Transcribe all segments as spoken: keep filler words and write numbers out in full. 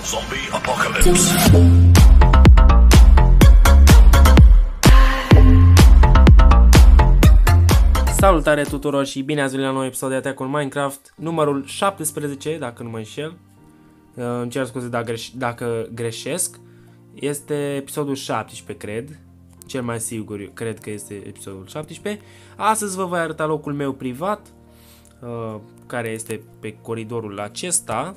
Zombie Apocalypse. Salutare tuturor și bine ați venit la un nou episod de Attack on Minecraft, numărul șaptesprezece, dacă nu mă înșel. Îmi cer scuze dacă, greș dacă greșesc. Este episodul șaptesprezece, cred. Cel mai sigur, cred că este episodul șaptesprezece. Astăzi vă voi arăta locul meu privat, care este pe coridorul acesta.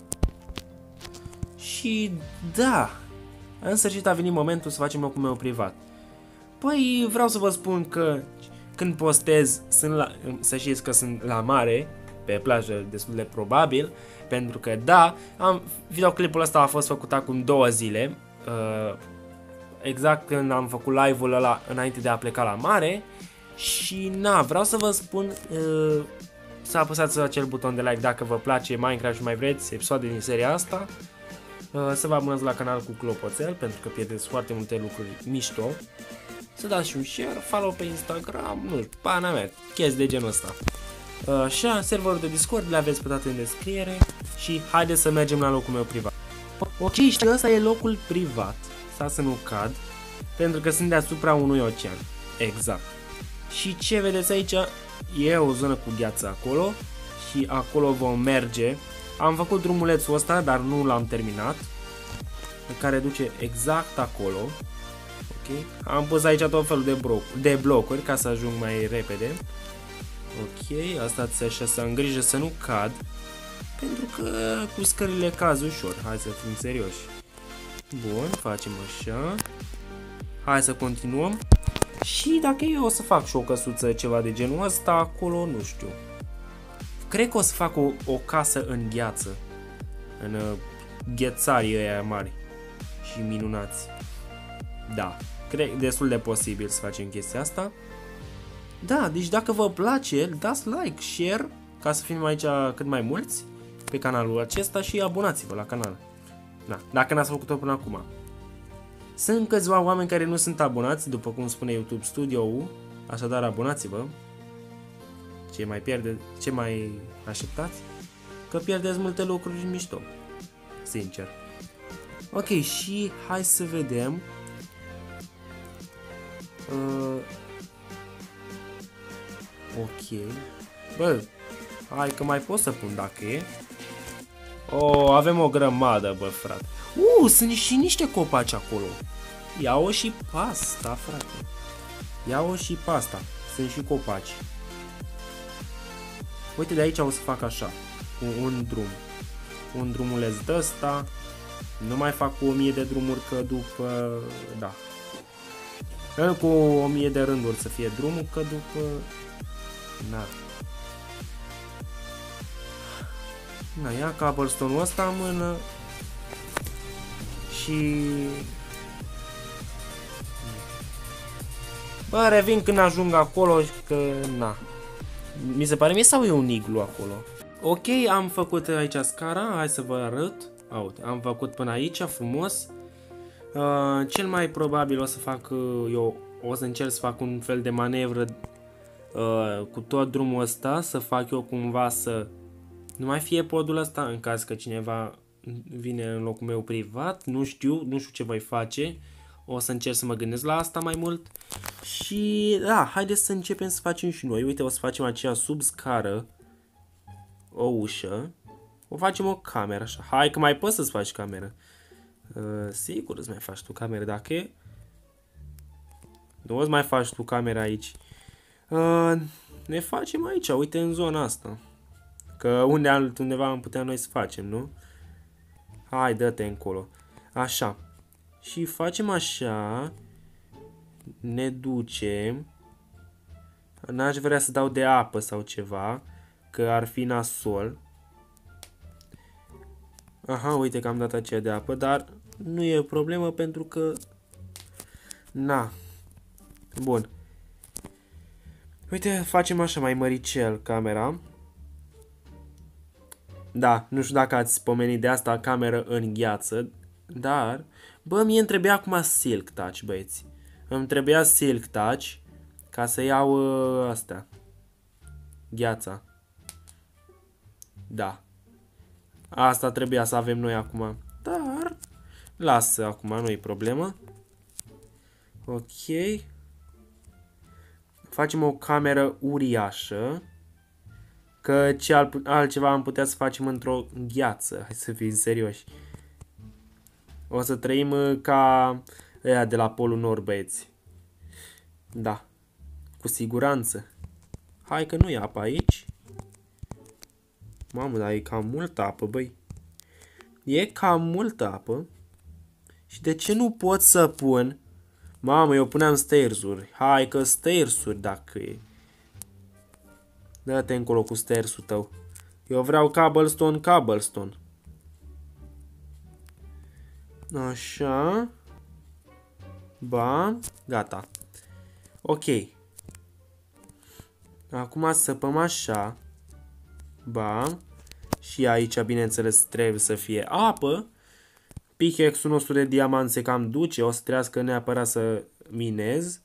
Și da, în sfârșit a venit momentul să facem locul meu privat. Păi vreau să vă spun că când postez, sunt la, să știți că sunt la mare, pe plajă destul de probabil, pentru că da, am, videoclipul ăsta a fost făcut acum două zile, uh, exact când am făcut live-ul ăla înainte de a pleca la mare. Și na, vreau să vă spun uh, să apăsați acel buton de like dacă vă place Minecraft și mai vreți episoade din seria asta. Uh, să vă abonați la canal cu clopoțel, pentru că pierdeți foarte multe lucruri mișto. Să dați și un share, follow pe Instagram, nu știu, pana mea, chestii de genul ăsta. Așa, serverul de Discord le aveți pe toate în descriere și haideți să mergem la locul meu privat. Ok, și ăsta e locul privat, să să nu cad, pentru că sunt deasupra unui ocean, exact. Și ce vedeți aici, e o zonă cu gheață acolo și acolo vom merge. Am făcut drumulețul ăsta, dar nu l-am terminat, care duce exact acolo. Okay. Am pus aici tot felul de, de blocuri ca să ajung mai repede. Ok, asta așa, să am grijă să nu cad, pentru că cu scările caz ușor. Hai să fim serioși. Bun, facem așa. Hai să continuăm. Și dacă eu o să fac și o căsuță, ceva de genul ăsta acolo, nu știu. Cred că o să fac o, o casă în gheață, în uh, ghețarii ăia mari și minunați. Da, cred destul de posibil să facem chestia asta. Da, deci dacă vă place, dați like, share, ca să fim aici cât mai mulți pe canalul acesta și abonați-vă la canal. Da, dacă n-ați făcut-o până acum. Sunt câțiva oameni care nu sunt abonați, după cum spune YouTube Studio-ul, așadar abonați-vă. Ce mai pierde, ce mai așteptați? Că pierdeți multe lucruri mișto, sincer. Ok, și hai să vedem. Uh, ok. Bă, hai că mai pot să pun dacă e. Oh, avem o grămadă, bă, frate. Uh, sunt și niște copaci acolo. Ia-o și pasta, frate. Ia-o și pasta. Sunt și copaci. Uite, de aici o să fac așa. Un, un drum. Un drumuleț de ăsta. Nu mai fac cu o mie de drumuri, că după... Da. Cu o mie de rânduri să fie drumul, că după... Na. Na, ia cobblestone-ul ăsta în mână. Și... Bă, revin când ajung acolo, că na. Mi se pare mie sau e un iglu acolo? Ok, am făcut aici scara, hai să vă arăt. Uite, am făcut până aici, frumos. Uh, cel mai probabil o să fac uh, eu, o să încerc să fac un fel de manevră uh, cu tot drumul ăsta, să fac eu cumva să nu mai fie podul ăsta, în caz că cineva vine în locul meu privat. Nu știu, nu știu ce voi face. O să încerc să mă gândesc la asta mai mult. Și da, haideți să începem să facem și noi. Uite, o să facem aceea sub scară o ușă. O facem o cameră așa. Hai că mai poți să-ți faci cameră. Uh, sigur îți mai faci tu cameră dacă e. Nu îți mai faci tu camera aici. Uh, ne facem aici, uite, în zona asta. Că unde altundeva am putea noi să facem, nu? Hai, dă-te încolo. Așa. Și facem așa. Ne ducem. N-aș vrea să dau de apă sau ceva, că ar fi nasol. Aha, uite că am dat aceea de apă, dar nu e problemă pentru că... Na. Bun. Uite, facem așa mai măricel camera. Da, nu știu dacă ați pomenit de asta, cameră în gheață, dar... Bă, mie îmi trebuia acum Silk Touch, băieți. Îmi trebuia Silk Touch ca să iau uh, astea. Gheața. Da. Asta trebuia să avem noi acum. Dar Lasă acum, nu e problemă. Ok. Facem o cameră uriașă. Că ce altceva am putea să facem într-o gheață. Hai să fim serioși. O să trăim ca ăia de la Polul Nord, băieți. Da. Cu siguranță. Hai că nu e apă aici. Mamă, dar e cam multă apă, băi. E cam multă apă. Și de ce nu pot să pun... Mamă, eu puneam stairs-uri. Hai că stairs-uri dacă e. Dă-te încolo cu stairs-ul tău. Eu vreau cobblestone, cobblestone. Așa. Bam. Gata. Ok. Acum săpăm așa. Bam. Și aici, bineînțeles, trebuie să fie apă. Pickaxe-ul nostru de diamant se cam duce. O să trească neapărat să minez.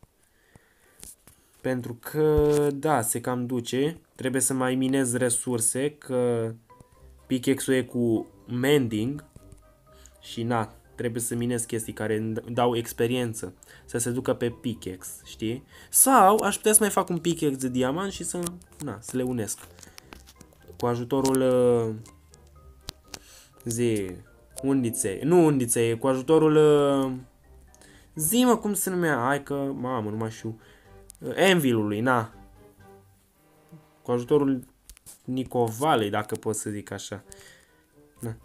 Pentru că, da, se cam duce. Trebuie să mai minez resurse. Că pickaxe-ul e cu mending. Și na, trebuie să minez chestii care îmi dau experiență. Să se ducă pe pickaxe, știi? Sau aș putea să mai fac un pickaxe de diamant și să, na, să le unesc. Cu ajutorul... Uh, zi... Undiței. Nu undiței, cu ajutorul... Uh, zi, mă, cum se numea? Hai că... Mamă, nu mai știu. Uh, Anvil-ului, na. Cu ajutorul Nicovalei, dacă pot să zic așa. Na.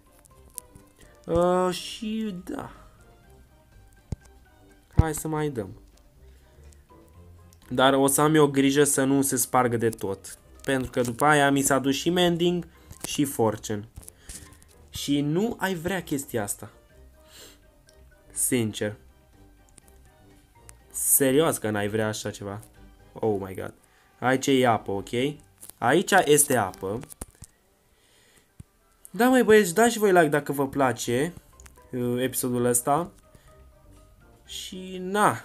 Uh, și da. Hai să mai dăm. Dar o să am eu grijă să nu se spargă de tot. Pentru că după aia mi s-a dus și mending și fortune. Și nu ai vrea chestia asta. Sincer. Serios că n-ai vrea așa ceva. Oh my god. Aici e apă, ok? Aici este apă. Da, măi băieți, dați și voi like dacă vă place uh, episodul ăsta. Și na.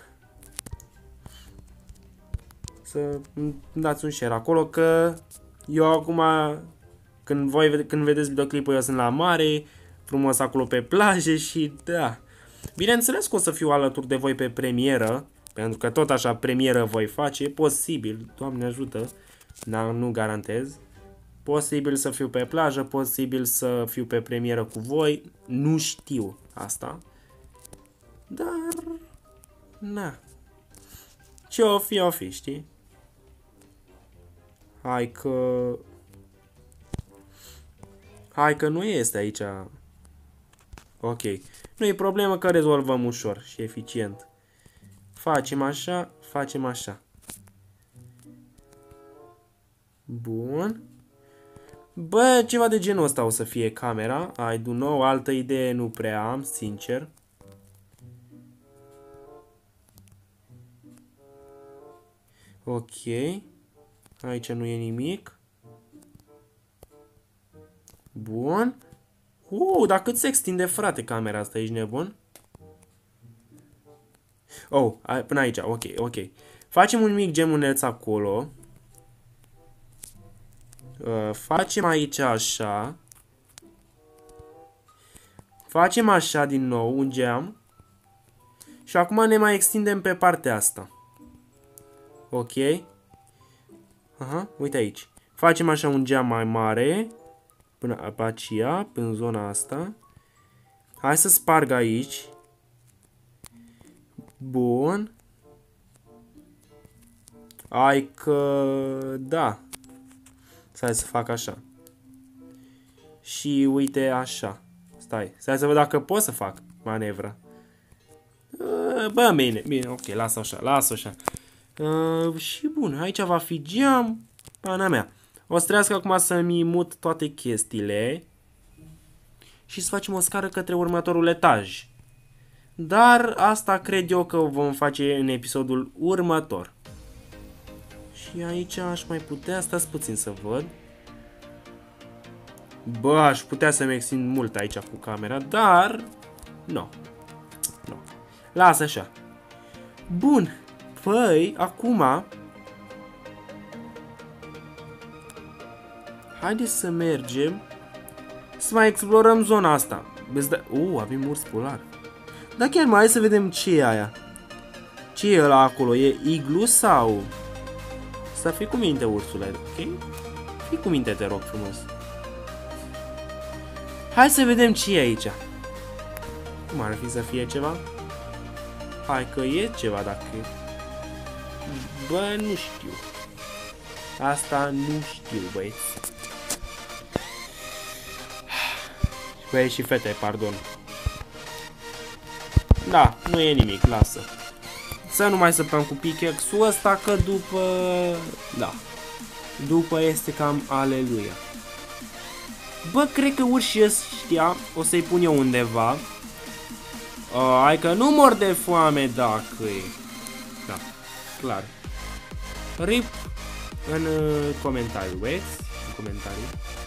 Să dați un share acolo că eu acum când voi când vedeți videoclipul eu sunt la mare, frumos acolo pe plaje și da. Bineînțeles că o să fiu alături de voi pe premieră, pentru că tot așa premieră voi face, posibil, Doamne ajută, dar nu garantez. Posibil să fiu pe plajă, posibil să fiu pe premieră cu voi, nu știu asta. Dar na. Ce o fi, o fi, știi? Hai că... Hai că nu este aici. Ok. Nu e problemă că rezolvăm ușor și eficient. Facem așa, facem așa. Bun. Bă, ceva de genul ăsta o să fie camera. Ai din nou, altă idee nu prea am, sincer. Ok. Aici nu e nimic. Bun. Uh, dar cât se extinde, frate, camera asta, ești nebun? Oh, a, până aici, ok, ok. Facem un mic gemuneț acolo. Uh, facem aici așa. Facem așa din nou, un geam. Și acum ne mai extindem pe partea asta. Ok. Aha, uite aici. Facem așa un geam mai mare. Până pe aceea, până în zona asta. Hai să sparg aici. Bun. Hai că... da. Stai să fac așa. Și uite așa. Stai. Stai să văd dacă pot să fac manevră. Bă, bine. Bine, ok. Lasă așa. Lasă așa. Uh, și bun. Aici va fi geam. Pana mea. O să trească acum să-mi mut toate chestiile. Și să facem o scară către următorul etaj. Dar asta cred eu că o vom face în episodul următor. Și aici aș mai putea, stați puțin să văd. Bă, aș putea să-mi extind mult aici cu camera, dar... Nu. Nu. Lasă așa. Bun. Păi, acum... haideți să mergem să mai explorăm zona asta. Vezi, da... Uh, avem urs polar. Da, chiar mai, hai să vedem ce e aia. Ce e ăla acolo? E iglu sau... Să fii cu minte, ursule, ok? Fii cu minte, te rog frumos. Hai să vedem ce e aici. Cum ar fi să fie ceva? Hai că e ceva dacă e. Bă, nu știu. Asta nu știu, băieți. Băieți și fete, pardon. Da, nu e nimic, lasă. Să nu mai săpăm cu pickaxe-ul ăsta, că după... Da. După este cam aleluia. Bă, cred că urșii ăștia o să-i pun eu undeva. Uh, hai că nu mor de foame dacă e. Da, clar. Rip în uh, comentariu, băieți. În comentarii.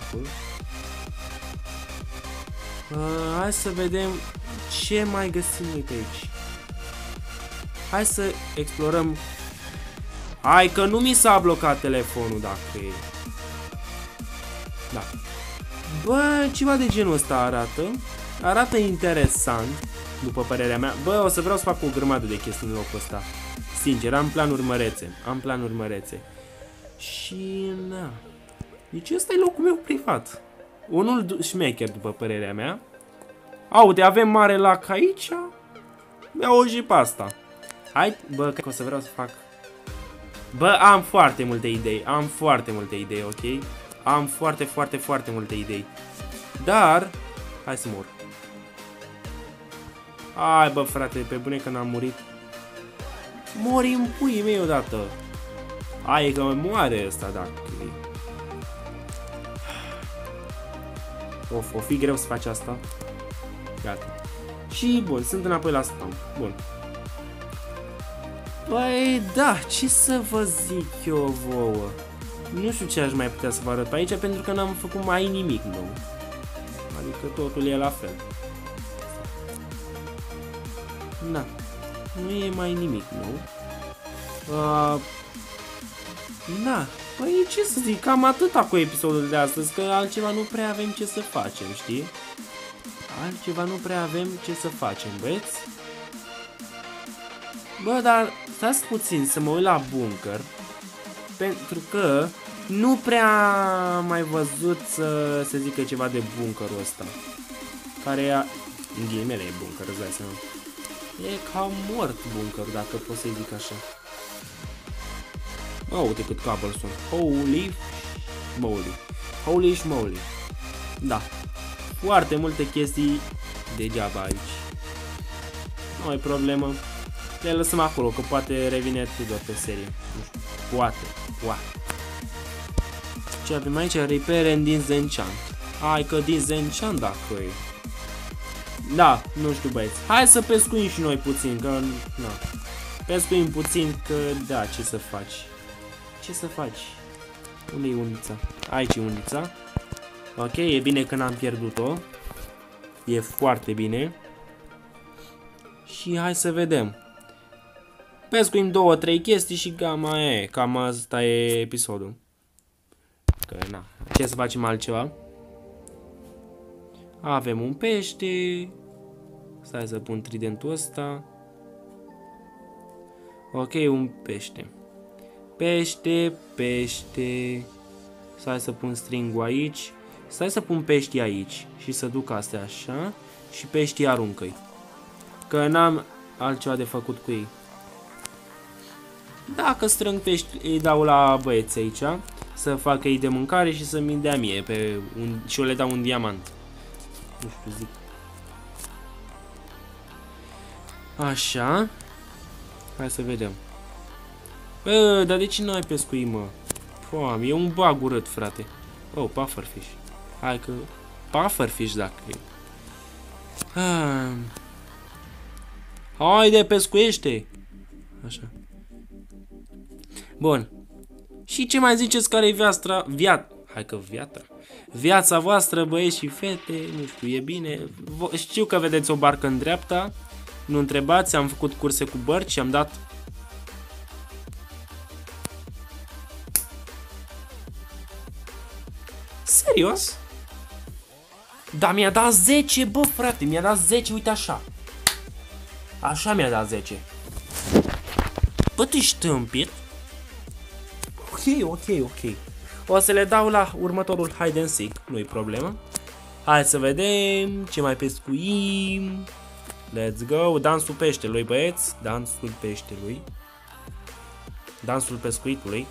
Uh, hai să vedem ce mai găsim noi pe aici. Hai să explorăm. Hai că nu mi s-a blocat telefonul dacă e. Da. Bă, ceva de genul ăsta arată. Arată interesant, după părerea mea. Bă, o să vreau să fac o grămadă de chestii în locul ăsta. Sincer, am planuri mărețe. Am planuri mărețe. Și, na. Deci ăsta e locul meu privat. Unul șmecher, după părerea mea. Aude, avem mare lac aici. Mi-au și pe asta. Hai, bă, cred că o să vreau să fac. Bă, am foarte multe idei. Am foarte multe idei, ok? Am foarte, foarte, foarte multe idei. Dar, hai să mor. Hai, bă, frate, pe bune că n-am murit. Mori în puii mei odată. Hai că mă moare ăsta, dacă e. Of, o fi greu să faci asta. Gata. Și, bun, sunt înapoi la spawn. Bun. Păi, da, ce să vă zic eu vouă? Nu știu ce aș mai putea să vă arăt pe aici, pentru că n-am făcut mai nimic nou. Adică totul e la fel. Na, nu e mai nimic nou. Uh, na, păi ce să zic, cam atâta cu episodul de astăzi, că altceva nu prea avem ce să facem, știi? Altceva nu prea avem ce să facem, băieți? Bă, dar stați puțin să mă uit la bunker, pentru că nu prea am mai văzut să se zică ceva de bunkerul ăsta. Care e, în ghilimele e bunker, îți dai seama. E cam mort bunkerul, dacă pot să-i zic așa. Oh, uite cât cobblestone. Holy moly. Holy schmoly. Da. Foarte multe chestii degeaba aici. Nu e problemă. Le lăsăm acolo, că poate revine Tudor pe serie. Nu știu. Poate. Poate. Ce avem aici? Repair and disenchant. Hai că disenchant dacă e. Da, nu știu, băieți. Hai să pescuim și noi puțin, că... Na. Pescuim puțin, că da, ce să faci? Ce să faci? Unde e undița? Aici e undița. Ok, e bine că n-am pierdut-o. E foarte bine. Și hai să vedem. Pescuim două, trei chestii și cam e. Cam asta e episodul. Că na, ce să facem altceva? Avem un pește. Stai să pun tridentul ăsta. Ok, un pește. Pește, pește. Stai să pun stringul aici. Stai să pun peștii aici. Și să duc astea așa. Și peștii aruncă-i. Că n-am altceva de făcut cu ei. Dacă strâng pești, îi dau la băieți aici. Să facă ei de mâncare și să-mi dea mie pe un, și eu le dau un diamant. Nu știu, zic. Așa. Hai să vedem. Bă, dar de ce nu ai pescuit, mă? Foame, e un bug urât, frate. Oh, pufferfish. Hai că... Pufferfish, dacă e. Ah. Haide, pescuiește! Așa. Bun. Și ce mai ziceți care e viața... Via... Hai că viața... Viața voastră, băieți și fete, nu știu, e bine. Știu că vedeți o barcă în dreapta. Nu întrebați, am făcut curse cu bărci și am dat... Serios? Da, mi-a dat zece, bă, frate, mi-a dat zece, uite așa. Așa mi-a dat zece. Bă, tu ești tâmpit? Ok, ok, ok. O să le dau la următorul hide and seek, nu-i problemă. Hai să vedem ce mai pescuim. Let's go, dansul peștelui, băieți. Dansul peștelui. Dansul pescuitului.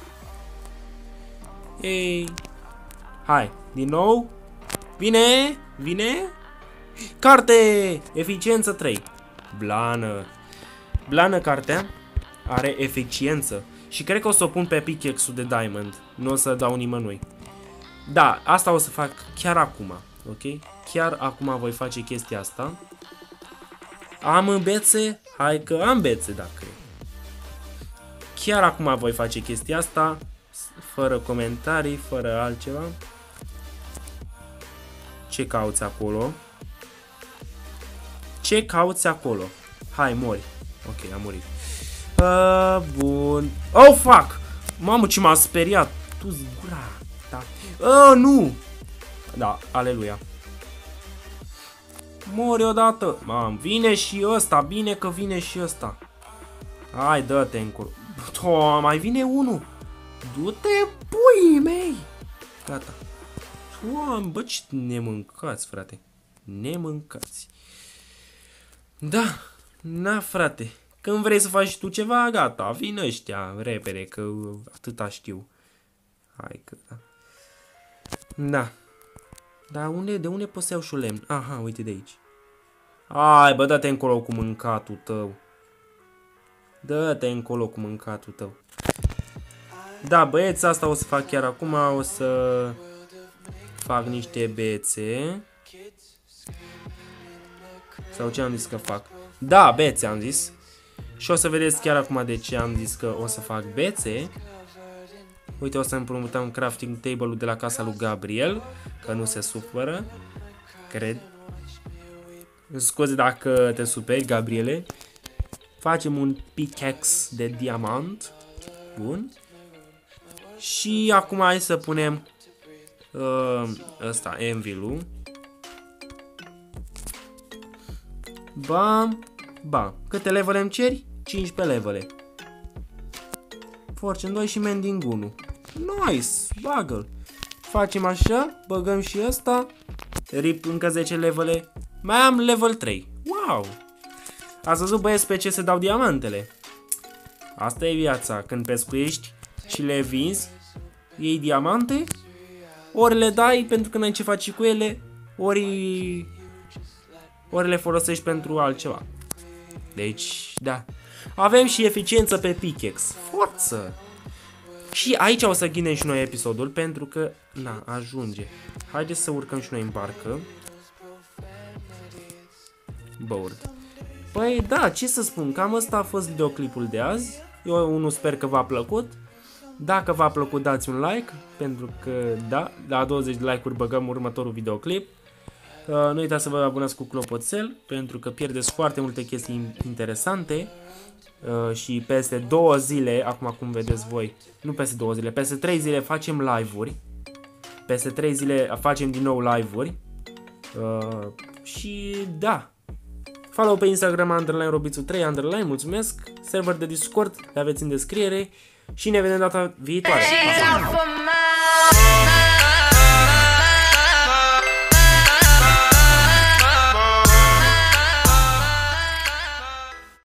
Ei. Hai, din nou. Vine, vine. Carte, eficiență trei. Blană. Blană cartea. Are eficiență. Și cred că o să o pun pe pickaxe-ul de diamond. Nu o să dau nimănui. Da, asta o să fac chiar acum. Ok? Chiar acum voi face chestia asta. Am bețe? Hai că am bețe dacă e. Chiar acum voi face chestia asta. Fără comentarii, fără altceva. Ce cauți acolo? Ce cauți acolo? Hai, mori. Ok, am murit. Uh, bun. Oh, fuck! Mamă, ce m-a speriat. Tu zgura. Da. Oh, nu! Da, aleluia. Mori odată. Mam, vine și ăsta. Bine că vine și ăsta. Hai, dă-te încolo. To, mai vine unul. Du-te, puii mei. Gata. Doamne, bă, ce ne mâncați, frate. Ne mâncați. Da. Na, frate. Când vrei să faci tu ceva, gata. Vin ăștia repede, că atâta știu. Hai că da. Da. Dar unde, de unde pot să iau și lemn? Aha, uite de aici. Hai, bă, dă-te încolo cu mâncatul tău. Dă-te încolo cu mâncatul tău. Da, băieți, asta o să fac chiar acum. O să fac niște bețe. Sau ce am zis că fac? Da, bețe am zis. Și o să vedeți chiar acum de ce am zis că o să fac bețe. Uite, o să împrumutăm crafting table-ul de la casa lui Gabriel, că nu se supără, cred. Scuze dacă te superi, Gabriele. Facem un pickaxe de diamant. Bun. Și acum hai să punem uh, ăsta, anvil-ul. Bam, bam. Câte levele îmi ceri? cincisprezece levele. Fortune doi și mending unu. Nice, bagă-l. Facem așa, băgăm și ăsta. Rip încă zece levele. Mai am level trei. Wow! Ați văzut, băieți, pe ce se dau diamantele? Asta e viața. Când pescuiești și le vinzi, iei diamante, ori le dai pentru că n-ai ce faci cu ele, ori, ori le folosești pentru altceva. Deci, da. Avem și eficiență pe pickaxe. Forță! Și aici o să ghinem și noi episodul, pentru că, na, ajunge. Haideți să urcăm și noi în barcă. Board. Păi da, ce să spun, cam ăsta a fost videoclipul de azi. Eu unul sper că v-a plăcut. Dacă v-a plăcut, dați un like, pentru că, da, la douăzeci de like-uri băgăm următorul videoclip. Uh, nu uitați să vă abonați cu clopoțel, pentru că pierdeți foarte multe chestii interesante. Uh, și peste două zile, acum cum vedeți voi, nu peste două zile, peste trei zile facem live-uri. Peste trei zile facem din nou live-uri. Uh, și da. Follow pe Instagram underline robițu trei underline, mulțumesc. Server de Discord le aveți în descriere. Și ne vedem data viitoare.